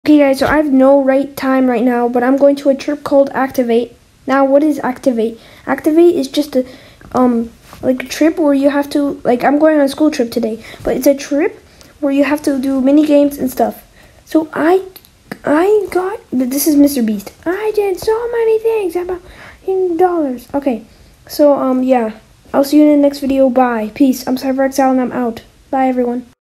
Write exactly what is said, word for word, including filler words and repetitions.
Okay guys, so I have no right time right now, but I'm going to a trip called Activate. Now, what is Activate? Activate is just a, um, like a trip where you have to, like I'm going on a school trip today, but it's a trip where you have to do mini games and stuff. So I, I got, this is Mister Beast. I did so many things, about dollars. Okay, so um, yeah, I'll see you in the next video. Bye, peace. I'm CyberXL and I'm out. Bye everyone.